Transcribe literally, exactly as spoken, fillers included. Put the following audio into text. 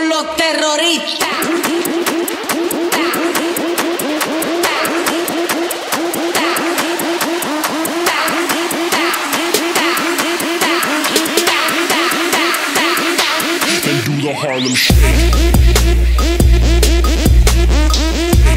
con los terroristas. And do the Harlem Shake.